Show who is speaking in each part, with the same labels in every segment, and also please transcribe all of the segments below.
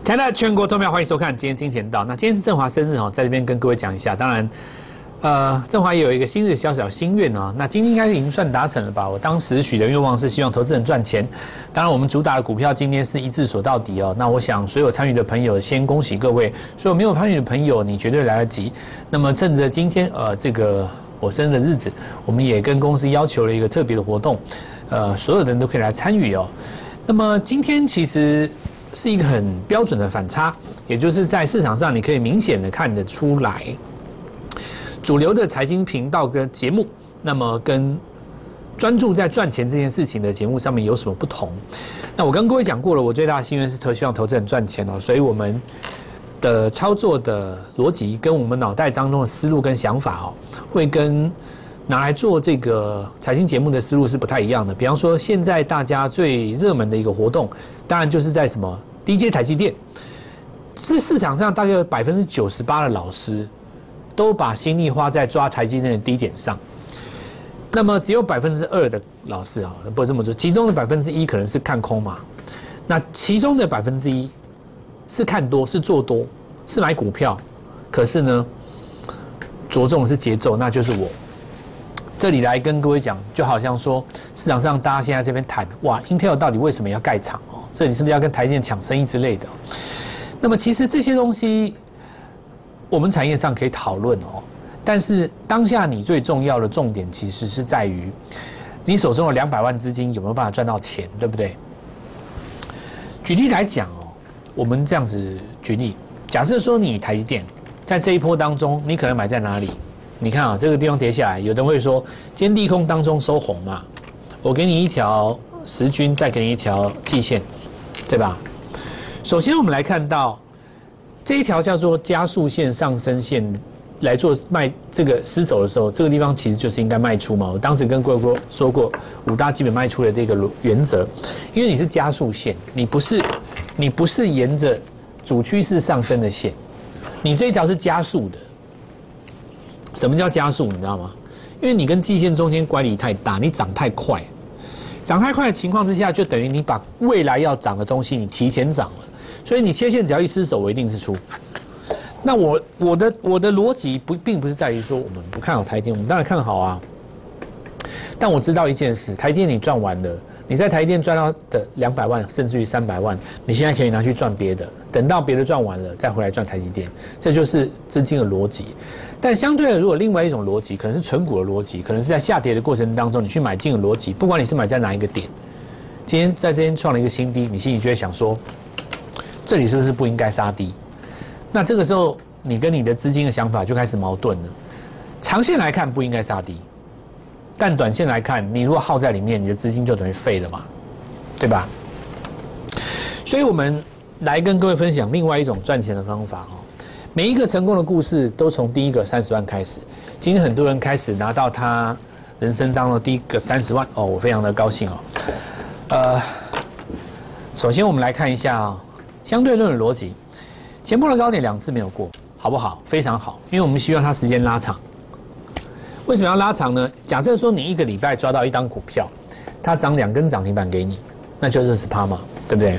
Speaker 1: 亲爱的全国投票，欢迎收看今天金钱道。那今天是振华生日哦，在这边跟各位讲一下。当然，振华也有一个新日小小心愿哦。那今天应该已经算达成了吧？我当时许的愿望是希望投资人赚钱。当然，我们主打的股票今天是一致锁到底哦。那我想所有参与的朋友，先恭喜各位；所有没有参与的朋友，你绝对来得及。那么趁着今天这个我生日的日子，我们也跟公司要求了一个特别的活动，所有的人都可以来参与哦。那么今天其实是一个很标准的反差，也就是在市场上你可以明显的看得出来，主流的财经频道跟节目，那么跟专注在赚钱这件事情的节目上面有什么不同？那我跟各位讲过了，我最大的心愿是希望投资人赚钱哦，所以我们的操作的逻辑跟我们脑袋当中的思路跟想法哦，会跟拿来做这个财经节目的思路是不太一样的。比方说，现在大家最热门的一个活动，当然就是在什么低阶台积电。这市场上大概98%的老师都把心力花在抓台积电的低点上，那么只有2%的老师啊，不这么说，其中的1%可能是看空嘛，那其中的1%是看多，是做多，是买股票，可是呢，着重的是节奏，那就是我。这里来跟各位讲，就好像说市场上大家现在这边谈，哇 ，Intel 到底为什么要盖厂哦？这里是不是要跟台积电抢生意之类的？那么其实这些东西，我们产业上可以讨论哦。但是当下你最重要的重点，其实是在于你手中的200万资金有没有办法赚到钱，对不对？举例来讲哦，我们这样子举例，假设说你台积电在这一波当中，你可能买在哪里？你看啊，这个地方跌下来，有人会说，今天利空当中收红嘛，我给你一条时均，再给你一条季线，对吧？首先我们来看到这一条叫做加速线、上升线来做卖这个失守的时候，这个地方其实就是应该卖出嘛。我当时跟各位说过5大基本卖出的这个原则，因为你是加速线，你不是沿着主趋势上升的线，你这一条是加速的。什么叫加速？你知道吗？因为你跟季线中间乖离太大，你涨太快，涨太快的情况之下，就等于你把未来要涨的东西你提前涨了，所以你切线只要一失手，我一定是出。那我的逻辑并不是在于说我们不看好台积电，我们当然看好啊。但我知道一件事，台积电你赚完了，你在台积电赚到的200万甚至于300万，你现在可以拿去赚别的，等到别的赚完了再回来赚台积电，这就是资金的逻辑。但相对的，如果另外一种逻辑，可能是存股的逻辑，可能是在下跌的过程当中你去买进的逻辑，不管你是买在哪一个点，今天在这边创了一个新低，你心里就会想说，这里是不是不应该杀低？那这个时候你跟你的资金的想法就开始矛盾了。长线来看不应该杀低，但短线来看，你如果耗在里面，你的资金就等于废了嘛，对吧？所以我们来跟各位分享另外一种赚钱的方法哦。每一个成功的故事都从第一个30万开始。今天很多人开始拿到他人生当中的第一个30万哦，我非常的高兴哦。首先我们来看一下哦，相对论的逻辑，前波的高点2次没有过，好不好？非常好，因为我们希望它时间拉长。为什么要拉长呢？假设说你1个礼拜抓到一档股票，它涨2根涨停板给你，那就20%嘛，对不对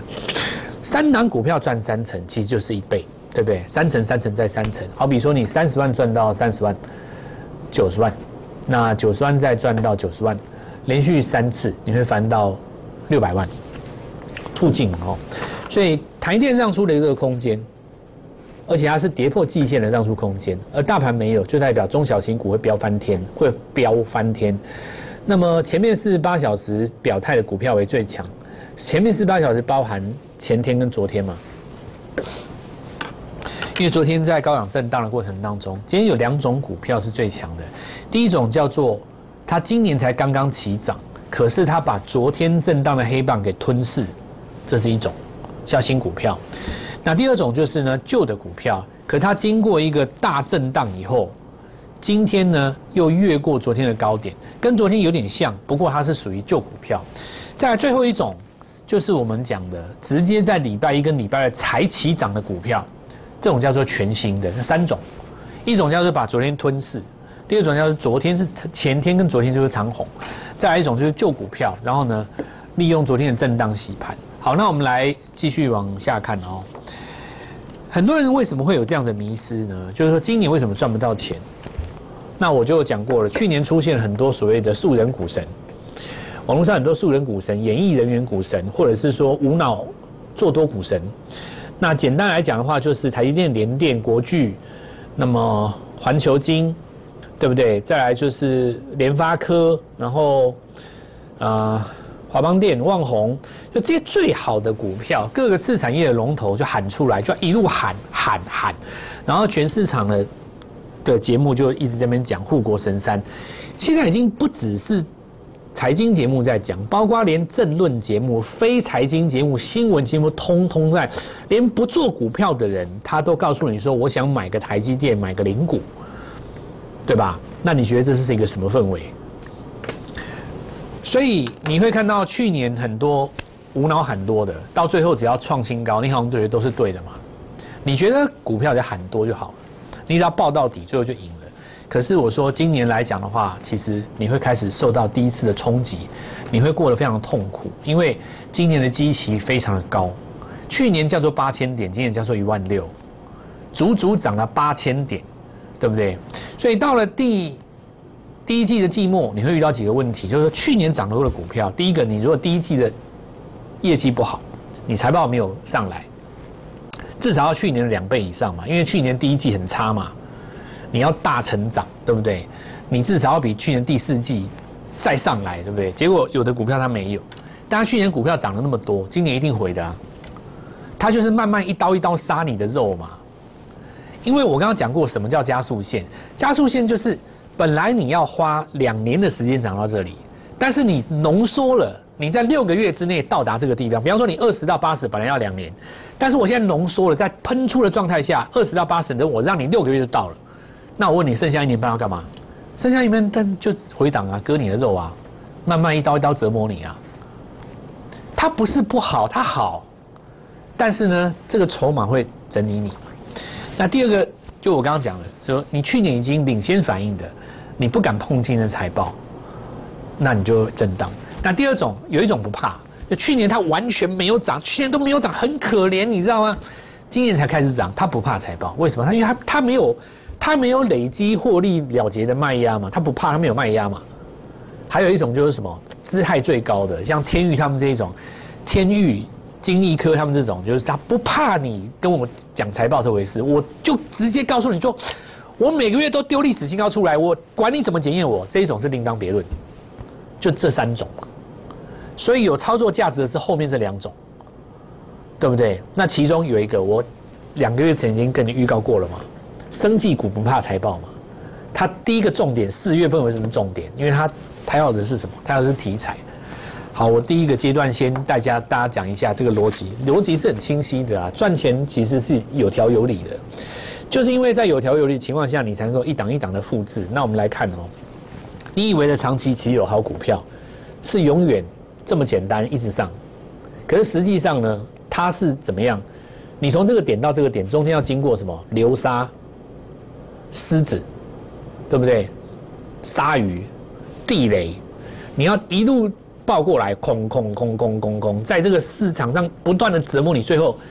Speaker 1: ？3档股票赚3成，其实就是1倍。对不对？3成、3成再3成，好比说你30万赚到30万，90万，那90万再赚到90万，连续3次你会翻到600万附近哦。所以台积电让出了这个空间，而且它是跌破季线的让出空间，而大盘没有，就代表中小型股会飙翻天，会飙翻天。那么前面48小时表态的股票为最强，前面48小时包含前天跟昨天嘛。因为昨天在高档震荡的过程当中，今天有2种股票是最强的。第一种叫做它今年才刚刚起涨，可是它把昨天震荡的黑棒给吞噬，这是一种叫新股票。那第二种就是呢旧的股票，可它经过一个大震荡以后，今天呢又越过昨天的高点，跟昨天有点像，不过它是属于旧股票。再来最后一种就是我们讲的直接在礼拜1跟礼拜2才起涨的股票。这种叫做全新的，3种，一种叫做把昨天吞噬，第二种叫做昨天是前天跟昨天就是长红，再来一种就是旧股票，然后呢利用昨天的震荡洗盘。好，那我们来继续往下看哦。 很多人为什么会有这样的迷思呢？就是说今年为什么赚不到钱？那我就讲过了，去年出现很多所谓的素人股神，网络上很多素人股神、演艺人员股神，或者是说无脑做多股神。那简单来讲的话，就是台积电、联电、国巨，那么环球晶，对不对？再来就是联发科，然后华邦电、旺宏，就这些最好的股票，各个次产业的龙头就喊出来，就一路喊，然后全市场的节目就一直在那边讲护国神山，现在已经不只是财经节目在讲，包括连政论节目、非财经节目、新闻节目，通通在，连不做股票的人，他都告诉你说，我想买个台积电，买个零股，对吧？那你觉得这是一个什么氛围？所以你会看到去年很多无脑喊多的，到最后只要创新高，你好像觉得都是对的嘛？你觉得股票在喊多就好了，你只要抱到底，最后就赢了。可是我说今年来讲的话，其实你会开始受到第一次的冲击，你会过得非常痛苦，因为今年的基期非常的高，去年叫做8000点，今年叫做16000，足足涨了8000点，对不对？所以到了第一季的季末，你会遇到几个问题，就是说去年涨得多的股票，第一个，你如果第一季的业绩不好，你财报没有上来，至少要去年的2倍以上嘛，因为去年第一季很差嘛，你要大成长，对不对？你至少要比去年第4季再上来，对不对？结果有的股票它没有，但它去年股票涨了那么多，今年一定回的啊，它就是慢慢一刀一刀杀你的肉嘛。因为我刚刚讲过什么叫加速线，加速线就是本来你要花2年的时间涨到这里，但是你浓缩了，你在6个月之内到达这个地方。比方说你20到80本来要2年，但是我现在浓缩了，在喷出的状态下，20到80的我让你6个月就到了。那我问你，剩下1年半要干嘛？剩下1年半就回档啊，割你的肉啊，慢慢一刀一刀折磨你啊。它不是不好，它好，但是呢，这个筹码会整理你。那第二个，就我刚刚讲的，就你去年已经领先反应的，你不敢碰今年的财报，那你就震荡。那第二种，有一种不怕，就去年它完全没有涨，去年都没有涨，很可怜，你知道吗？今年才开始涨，它不怕财报，为什么？因为它没有累积获利了结的卖压嘛，它不怕，它没有卖压嘛。还有一种就是什么，姿态最高的，像天钰他们这一种，天钰、金益科他们这种，就是他不怕你跟我讲财报这回事，我就直接告诉你说，我每个月都丢历史新高出来，我管你怎么检验我，这一种是另当别论。就这3种，所以有操作价值的是后面这2种，对不对？那其中有一个，我2个月前已经跟你预告过了嘛，生技股不怕财报嘛。它第一个重点，4月份为什么重点？因为它要的是什么？它要的是题材。好，我第一个阶段先大家讲一下这个逻辑是很清晰的啊，赚钱其实是有条有理的，就是因为在有条有理的情况下，你才能够一档一档的复制。那我们来看哦，你以为的长期持有好股票是永远这么简单一直上，可是实际上呢，它是怎么样？你从这个点到这个点中间要经过什么？流沙、狮子，对不对？鲨鱼、地雷，你要一路抱过来，空，在这个市场上不断的折磨你，最后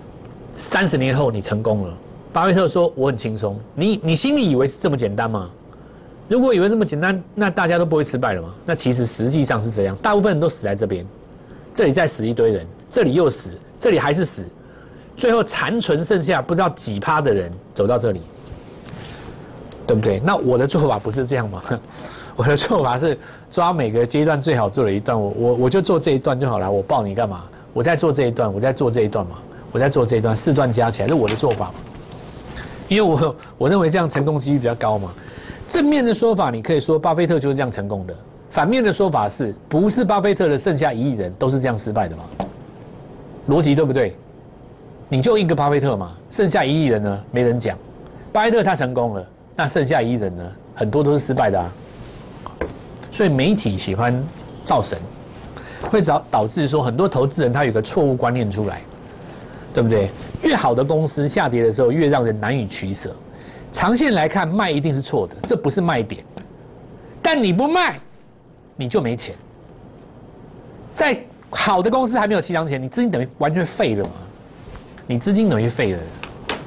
Speaker 1: 30年后你成功了。巴菲特说我很轻松，你心里以为是这么简单吗？如果以为这么简单，那大家都不会失败了吗？那其实实际上是这样，大部分人都死在这边，这里再死一堆人，这里又死，这里还是死，最后残存剩下不知道几%的人走到这里，对不对？那我的做法不是这样吗？我的做法是抓每个阶段最好做的一段，我就做这一段就好了。我报你干嘛？我在做这一段，我在做这一段嘛，我在做这一段，4段加起来是我的做法嘛。因为我认为这样成功几率比较高嘛。正面的说法，你可以说巴菲特就是这样成功的；反面的说法是，不是巴菲特的剩下1亿人都是这样失败的嘛？逻辑对不对？你就一个巴菲特嘛，剩下1亿人呢没人讲。巴菲特他成功了，那剩下1亿人呢，很多都是失败的啊。所以媒体喜欢造神，会导致说很多投资人他有个错误观念出来，对不对？越好的公司下跌的时候，越让人难以取舍。长线来看，卖一定是错的，这不是卖点。但你不卖，你就没钱。在好的公司还没有起涨前，你资金等于完全废了嘛？你资金等于废了。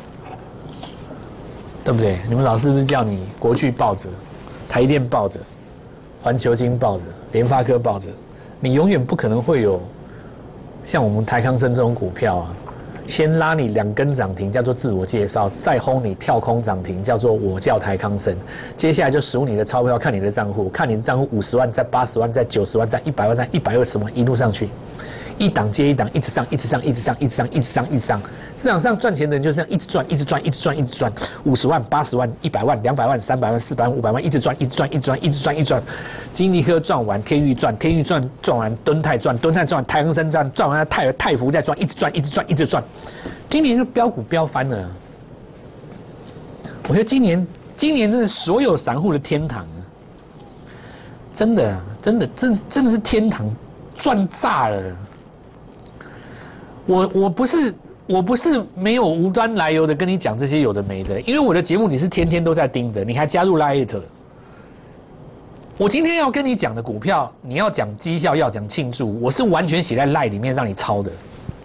Speaker 1: 对不对？你们老师不是叫你国巨抱着，台电抱着，环球金抱着，联发科抱着，你永远不可能会有像我们台康生这种股票啊，先拉你2根涨停叫做自我介绍，再轰你跳空涨停叫做我叫台康生，接下来就数你的钞票，看你的账户，看你的账户50万，再80万，再90万，再100万，再120万，一路上去。一档接一档，一直上，一直上，一直上，一直上，一直上，一直上。市场上赚钱的人就是这样，一直赚，一直赚，一直赚，一直赚。50万、80万、100万、200万、300万、400万、500万，一直赚，一直赚，一直赚，一直赚，一直赚。金立科赚完，天钰赚，天钰赚完，敦泰赚，敦泰赚完，台康生赚完，泰福再赚，一直赚，一直赚，一直赚。今年就标股飙翻了。我觉得今年真是所有散户的天堂啊！真的是天堂，赚炸了。我不是没有无端来由的跟你讲这些有的没的，因为我的节目你是天天都在盯的，你还加入 Lite。我今天要跟你讲的股票，你要讲绩效，要讲庆祝，我是完全写在 Lite 里面让你抄的。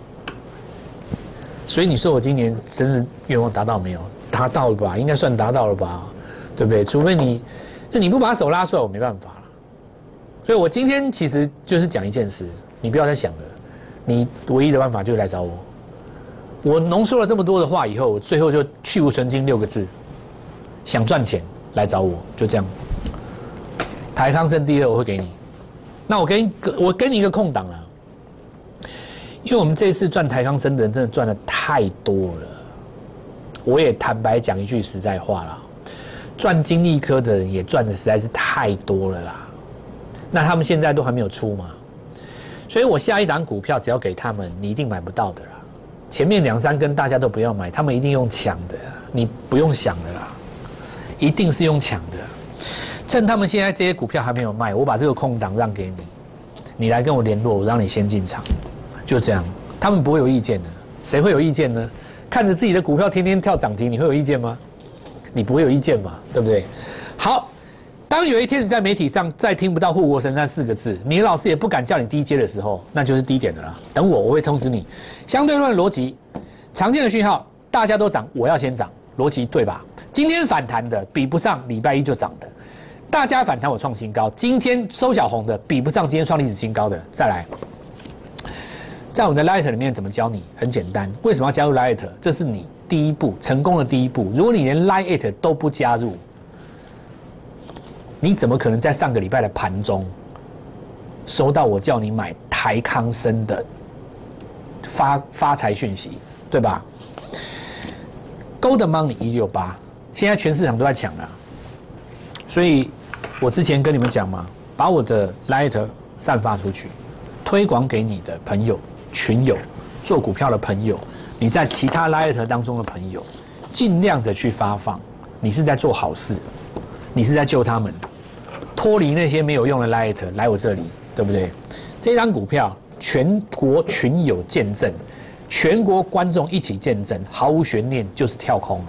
Speaker 1: 所以你说我今年生日愿望达到没有？达到了吧，应该算达到了吧，对不对？除非你不把手拉出来，我没办法了。所以我今天其实就是讲一件事，你不要再想了。你唯一的办法就是来找我。我浓缩了这么多的话以后，最后就去无存精6个字：想赚钱来找我，就这样。台康生第2我会给你。那我给你一个空档了，因为我们这次赚台康生的人真的赚的太多了。我也坦白讲一句实在话啦，赚金立科的人也赚的实在是太多了啦。那他们现在都还没有出嘛？所以我下一档股票只要给他们，你一定买不到的啦。前面2、3根大家都不要买，他们一定用抢的，你不用想的啦，一定是用抢的。趁他们现在这些股票还没有卖，我把这个空档让给你，你来跟我联络，我让你先进场，就这样。他们不会有意见的，谁会有意见呢？看着自己的股票天天跳涨停，你会有意见吗？你不会有意见嘛，对不对？好。当有一天你在媒体上再听不到护国神山4个字，你的老师也不敢叫你低阶的时候，那就是低点的了。等我会通知你。相对论逻辑，常见的讯号，大家都涨，我要先涨，逻辑对吧？今天反弹的比不上礼拜1就涨的，大家反弹我创新高，今天收小红的比不上今天创历史新高的。再来，在我们的 Lite 里面怎么教你？很简单，为什么要加入 Lite？ 这是你第一步成功的第一步。如果你连 Lite 都不加入，你怎么可能在上个礼拜的盘中收到我叫你买台康生的发财讯息，对吧 ？Golden Money 168，现在全市场都在抢啊，所以我之前跟你们讲嘛，把我的 Lite 散发出去，推广给你的朋友、群友、做股票的朋友，你在其他 Lite 当中的朋友，尽量的去发放，你是在做好事，你是在救他们。脱离那些没有用的 Lite 来我这里，对不对？这张股票全国群友见证，全国观众一起见证，毫无悬念就是跳空。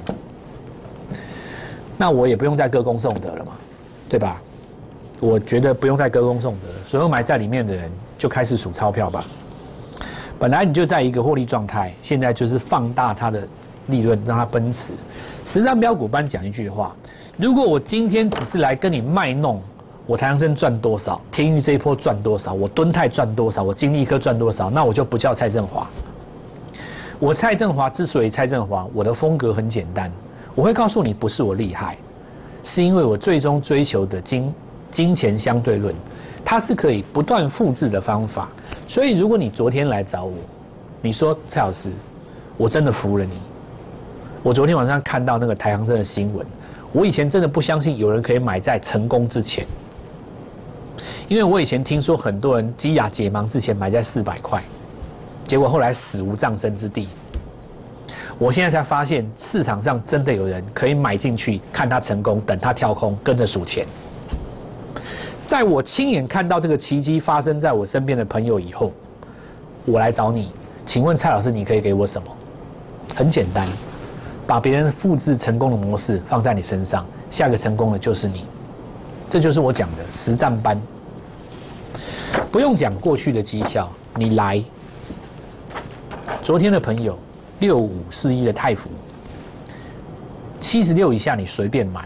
Speaker 1: 那我也不用再歌功颂德了嘛，对吧？我觉得不用再歌功颂德，所有买在里面的人就开始数钞票吧。本来你就在一个获利状态，现在就是放大它的利润，让它奔驰。实战标股班讲一句话：如果我今天只是来跟你卖弄。我台康生赚多少，天钰这一波赚多少，我敦泰赚多少，我金立科赚多少，那我就不叫蔡振华。我蔡振华之所以蔡振华，我的风格很简单，我会告诉你，不是我厉害，是因为我最终追求的金钱相对论，它是可以不断复制的方法。所以，如果你昨天来找我，你说蔡老师，我真的服了你。我昨天晚上看到那个台康生的新闻，我以前真的不相信有人可以买在成功之前。因为我以前听说很多人积雅解盲之前买在400块，结果后来死无葬身之地。我现在才发现市场上真的有人可以买进去，看他成功，等他跳空，跟着数钱。在我亲眼看到这个奇迹发生在我身边的朋友以后，我来找你，请问蔡老师，你可以给我什么？很简单，把别人复制成功的模式放在你身上，下个成功的就是你。这就是我讲的实战班。不用讲过去的绩效，你来。昨天的朋友6541的泰福， 76以下你随便买。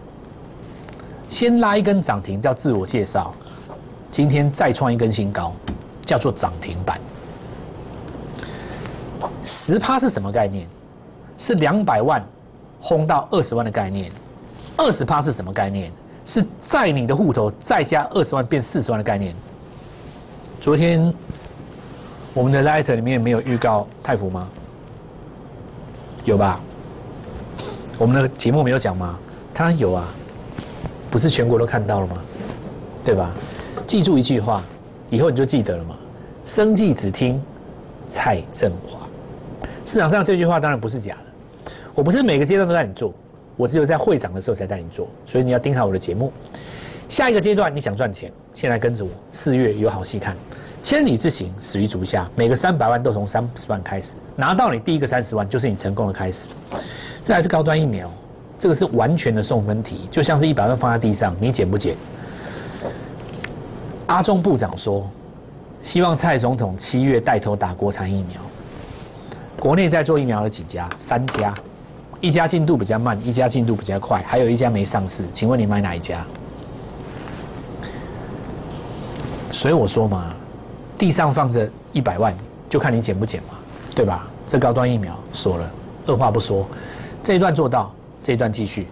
Speaker 1: 先拉一根涨停叫自我介绍，今天再创一根新高，叫做涨停板。10%是什么概念？是200万轰到20万的概念。20%是什么概念？是在你的户头再加20万变40万的概念。昨天我们的 Light 里面没有预告泰福吗？有吧？我们的节目没有讲吗？当然有啊，不是全国都看到了吗？对吧？记住一句话，以后你就记得了嘛。生计只听蔡振华。市场上这句话当然不是假的，我不是每个阶段都带你做，我只有在会长的时候才带你做，所以你要盯好我的节目。下一个阶段你想赚钱，先来跟着我，4月有好戏看。千里之行，始于足下。每个300万都从30万开始，拿到你第一个30万，就是你成功的开始。这还是高端疫苗，这个是完全的送分题，就像是100万放在地上，你捡不捡？阿中部长说，希望蔡总统7月带头打国产疫苗。国内在做疫苗的几家？3家，一家进度比较慢，一家进度比较快，还有一家没上市。请问你买哪一家？所以我说嘛，地上放着100万，就看你捡不捡嘛，对吧？这高端疫苗说了，二话不说，这一段做到，这一段继续。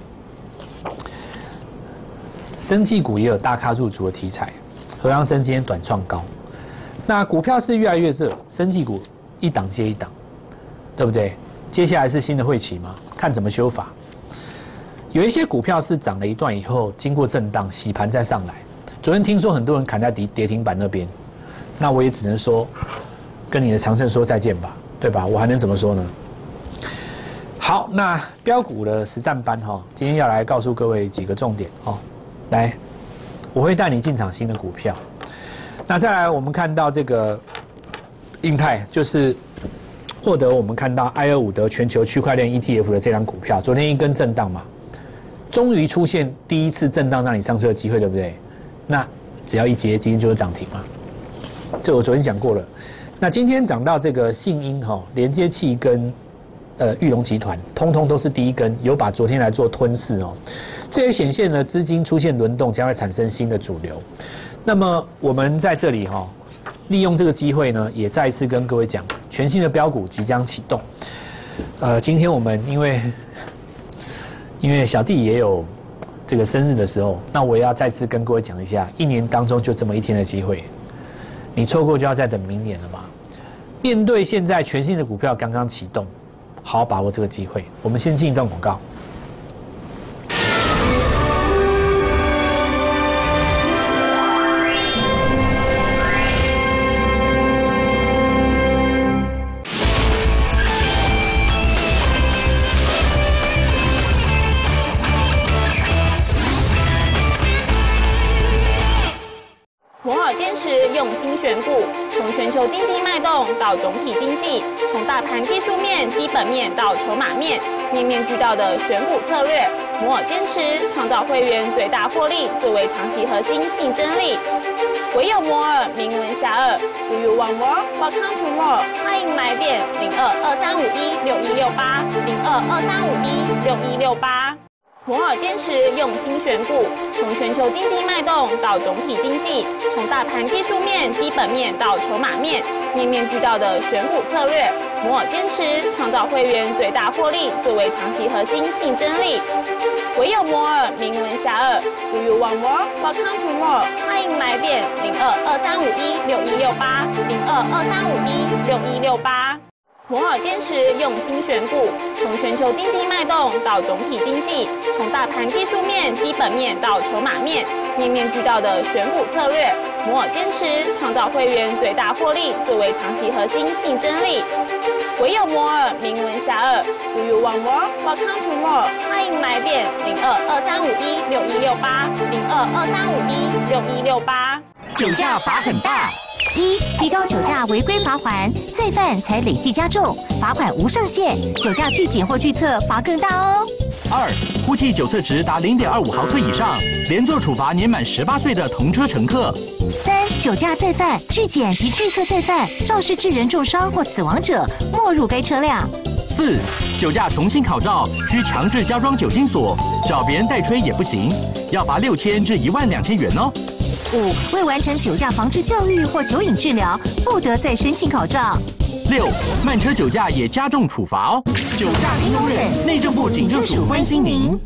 Speaker 1: 生技股也有大咖入主的题材，合阳生今天短创高，那股票是越来越热，生技股一档接一档，对不对？接下来是新的会期嘛，看怎么修法。有一些股票是涨了一段以后，经过震荡洗盘再上来。昨天听说很多人砍在跌停板那边，那我也只能说，跟你的长胜说再见吧，对吧？我还能怎么说呢？好，那标股的实战班哈，今天要来告诉各位几个重点哦。来，我会带你进场新的股票。那再来，我们看到这个印泰，就是获得我们看到I25的全球区块链 ETF 的这张股票，昨天一根震荡嘛，终于出现第一次震荡让你上车的机会，对不对？那只要一接，今天就是涨停嘛。这我昨天讲过了。那今天涨到这个信鹰哈，连接器跟裕隆集团，通通都是第一根，有把昨天来做吞噬哦。这也显现了资金出现轮动，将会产生新的主流。那么我们在这里哈，利用这个机会呢，也再一次跟各位讲，全新的标股即将启动。今天我们因为小弟也有这个生日的时候，那我也要再次跟各位讲一下，一年当中就这么一天的机会，你错过就要再等明年了嘛。面对现在全新的股票刚刚启动，好好把握这个机会。我们先进一段广告。
Speaker 2: 用心选股，从全球经济脉动到总体经济，从大盘技术面、基本面到筹码面，面面俱到的选股策略，摩尔坚持创造会员最大获利作为长期核心竞争力。唯有摩尔名闻遐迩 ，Do you want more? Welcome to more。欢迎来电02-2351-6168，02-2351-6168。摩尔坚持用心选股，从全球经济脉动到总体经济，从大盘技术面、基本面到筹码面，面面俱到的选股策略。摩尔坚持创造会员最大获利作为长期核心竞争力。唯有摩尔名闻遐迩 ，Do you want more? Welcome to more。欢迎来电02-2351-6168，02-2351-6168。摩尔坚持用心选股，从全球经济脉动到总体经济，从大盘技术面、基本面到筹码面，面面俱到的选股策略。摩尔坚持创造会员最大获利作为长期核心竞争力。唯有摩尔名闻遐迩 ，Do you want more? Welcome to more。欢迎来电02-2351-6168，02-2351-6168。
Speaker 3: 酒驾罚很大。1. 提高酒驾违规罚锾，再犯才累计加重，罚款无上限，酒驾拒检或拒测罚更大哦。
Speaker 4: 2. 呼气酒测值达0.25毫克以上，连坐处罚年满18岁的同车乘客。
Speaker 3: 3. 酒驾再犯、拒检及拒测再犯，肇事致人重伤或死亡者，没入该车辆。
Speaker 4: 4. 酒驾重新考照，需强制加装酒精锁，找别人代吹也不行，要罚6000至12000元哦。
Speaker 3: 5. 未完成酒驾防治教育或酒瘾治疗，不得再申请考照。
Speaker 4: 6. 慢车酒驾也加重处罚哦。酒驾零容忍，内政部警政署关心您。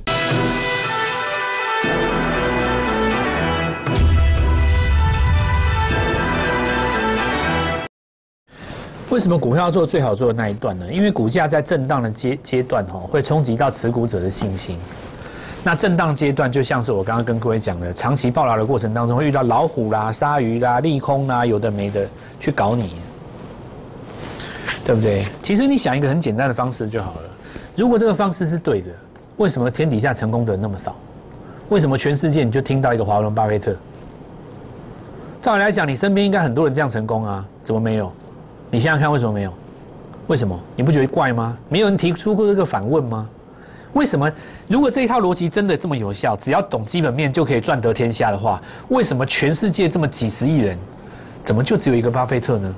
Speaker 1: 为什么股票要做最好做的那一段呢？因为股价在震荡的阶段会冲击到持股者的信心。那震荡阶段就像是我刚刚跟各位讲的，长期暴拉的过程当中会遇到老虎啦、鲨鱼啦、利空啦，有的没的去搞你，对不对？其实你想一个很简单的方式就好了。如果这个方式是对的，为什么天底下成功的人那么少？为什么全世界你就听到一个华伦巴菲特？照理来讲，你身边应该很多人这样成功啊，怎么没有？你想想看，为什么没有？为什么？你不觉得怪吗？没有人提出过这个反问吗？为什么？如果这一套逻辑真的这么有效，只要懂基本面就可以赚得天下的话，为什么全世界这么几十亿人，怎么就只有一个巴菲特呢？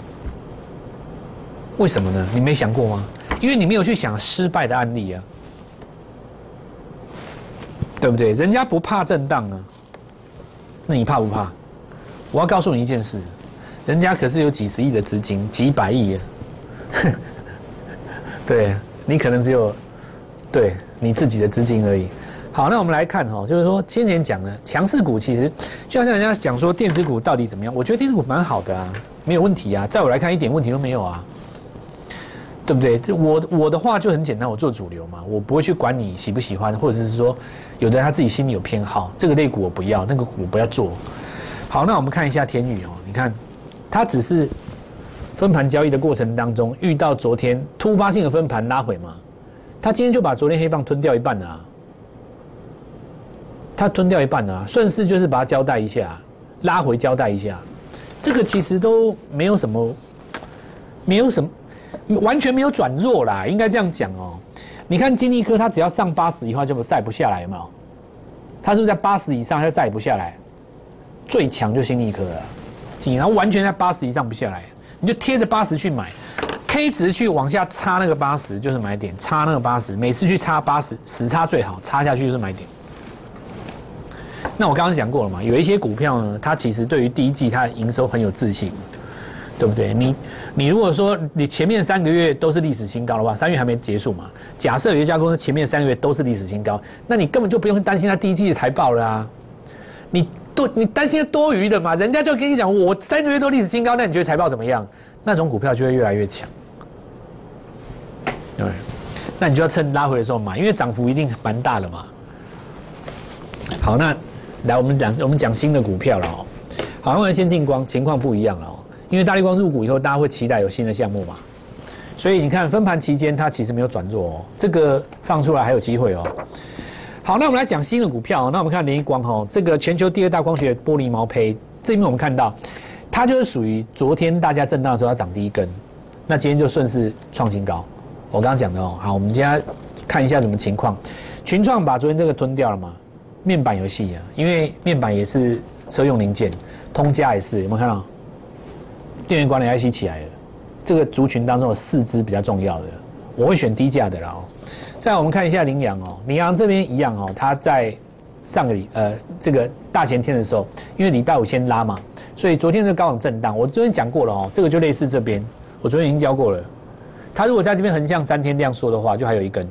Speaker 1: 为什么呢？你没想过吗？因为你没有去想失败的案例啊，对不对？人家不怕震荡啊，那你怕不怕？我要告诉你一件事，人家可是有几十亿的资金，几百亿啊，对你可能只有。对你自己的资金而已。好，那我们来看就是说先前讲的强势股，其实就好像人家讲说电子股到底怎么样，我觉得电子股蛮好的啊，没有问题啊，在我来看一点问题都没有啊，对不对？我的话就很简单，我做主流嘛，我不会去管你喜不喜欢，或者是说有的人他自己心里有偏好，这个类股我不要，那个股我不要做。好，那我们看一下天宇你看它只是分盘交易的过程当中遇到昨天突发性的分盘拉回嘛。他今天就把昨天黑棒吞掉一半了啊，他吞掉一半了啊，顺势就是把它交代一下，拉回交代一下，这个其实都没有什么，完全没有转弱啦，应该这样讲哦。你看金立科，它只要上80以后就再不下来，有没有？它是不是在80以上它就再也不下来？最强就新立科了，然后完全在80以上不下来，你就贴着80去买。K 值去往下插那个80就是买点，插那个80，每次去插80，死插最好，插下去就是买点。那我刚刚讲过了嘛，有一些股票呢，它其实对于第一季它的营收很有自信，对不对？你如果说你前面3个月都是历史新高的话，3月还没结束嘛，假设有一家公司前面3个月都是历史新高，那你根本就不用担心它第一季的财报了啊，你担心多余的嘛，人家就跟你讲我3个月都历史新高，那你觉得财报怎么样？那种股票就会越来越强。对，那你就要趁拉回的时候买，因为涨幅一定蛮大的嘛。好，那来我们讲新的股票了哦。好，那先进光情况不一样了哦，因为大立光入股以后，大家会期待有新的项目嘛，所以你看分盘期间它其实没有转弱哦，这个放出来还有机会哦。好，那我们来讲新的股票，那我们看联一光哦，这个全球第2大光学玻璃毛坯，这边我们看到它就是属于昨天大家震荡的时候它涨第一根，那今天就顺势创新高。我刚刚讲的哦，好，我们今天看一下什么情况。群创把昨天这个吞掉了嘛？面板游戏啊，因为面板也是车用零件，通家也是，有没有看到？电源管理 IC 起来了，这个族群当中有4只比较重要的，我会选低价的啦哦。再来我们看一下凌阳哦，凌阳这边一样哦，它在上个这个大前天的时候，因为礼拜5先拉嘛，所以昨天是高档震荡。我昨天讲过了哦，这个就类似这边，我昨天已经教过了。它如果在这边横向3天量缩的话，就还有一根。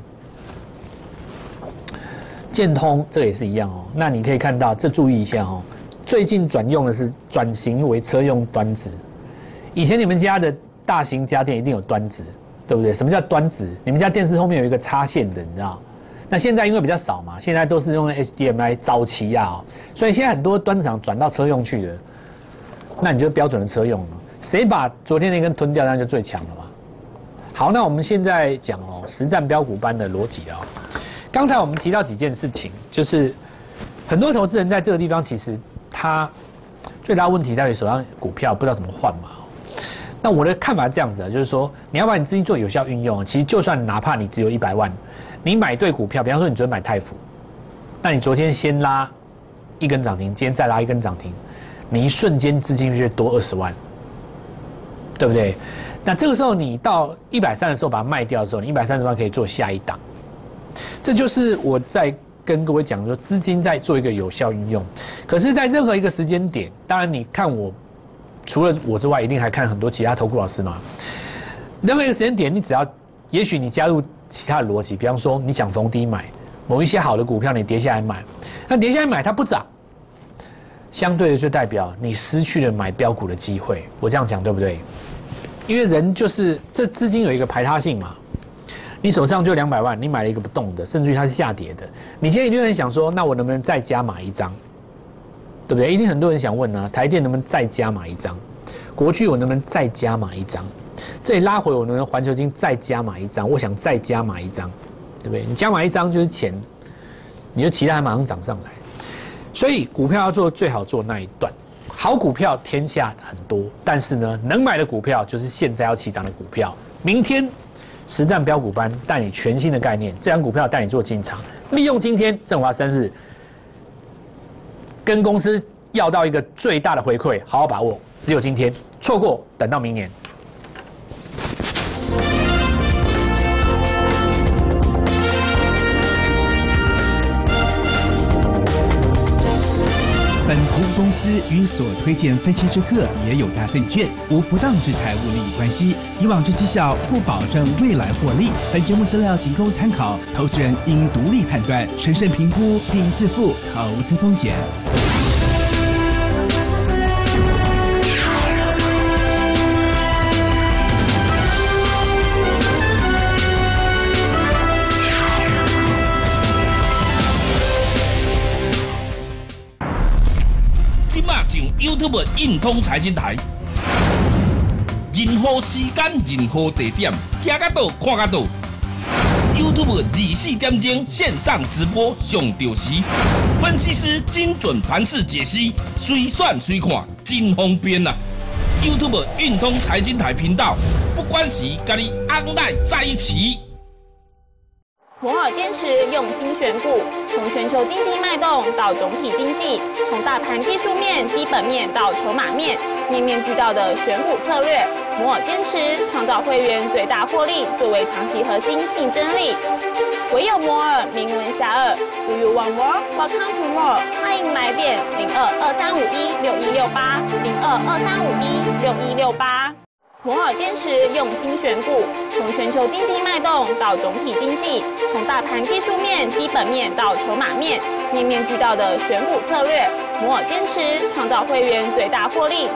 Speaker 1: 建通这也是一样哦，那你可以看到，这注意一下哦，最近转用的是转型为车用端子。以前你们家的大型家电一定有端子，对不对？什么叫端子？你们家电视后面有一个插线的，你知道？那现在因为比较少嘛，现在都是用 HDMI 早期啊，所以现在很多端子厂转到车用去了，那你就标准的车用了。谁把昨天那根吞掉，那就最强了嘛。好，那我们现在讲哦，实战标股班的逻辑哦。刚才我们提到几件事情，就是很多投资人在这个地方，其实他最大问题在于手上股票不知道怎么换嘛。那我的看法是这样子啊，就是说你要把你资金做有效运用，其实就算哪怕你只有100万，你买对股票，比方说你昨天买太福，那你昨天先拉一根涨停，今天再拉一根涨停，你一瞬间资金就多20万，对不对？ 那这个时候你到130的时候把它卖掉之后，你130万可以做下一档。这就是我在跟各位讲说，资金在做一个有效运用。可是，在任何一个时间点，当然你看我，除了我之外，一定还看很多其他投顾老师嘛。任何一个时间点，你只要，也许你加入其他的逻辑，比方说你想逢低买某一些好的股票，你跌下来买，那跌下来买它不涨，相对的就代表你失去了买标股的机会。我这样讲对不对？因为人就是这资金有一个排他性嘛。你手上就200万，你买了一个不动的，甚至于它是下跌的，你现在一定会想说，那我能不能再加码一张，对不对？一定很多人想问呢，台电能不能再加码一张？国巨我能不能再加码一张？这里拉回我能不能环球金再加码一张？我想再加码一张，对不对？你加码一张就是钱，你就期待它马上涨上来。所以股票要做最好做那一段，好股票天下很多，但是呢，能买的股票就是现在要起涨的股票，明天。实战标股班带你全新的概念，这张股票带你做进场，利用今天振华生日，跟公司要到一个最大的回馈，好好把握，只有今天，错过等到明年。
Speaker 5: 本投资公司与所推荐分期之客也有大证券，无不当之财务利益关系。以往之绩效不保证未来获利。本节目资料仅供参考，投资人应独立判断、审慎评估并自负投资风险。
Speaker 6: YouTube 运通财经台，任何时间、任何地点，听得到、看得到。YouTube 24点钟线上直播上到时，分析师精准盘势解析，随选随看，真方便啊 ！YouTube 运通财经台频道，不管时，跟你 online 在一起。
Speaker 2: 摩尔坚持用心选股，从全球经济脉动到总体经济，从大盘技术面、基本面到筹码面，面面俱到的选股策略。摩尔坚持创造会员最大获利作为长期核心竞争力。唯有摩尔名闻遐迩。Do you want more? Welcome to more。欢迎来电02-2351-6168，02-2351-6168。摩尔坚持用心选股，从全球经济脉动到总体经济，从大盘技术面、基本面到筹码面，面面俱到的选股策略。摩尔坚持创造会员最大获利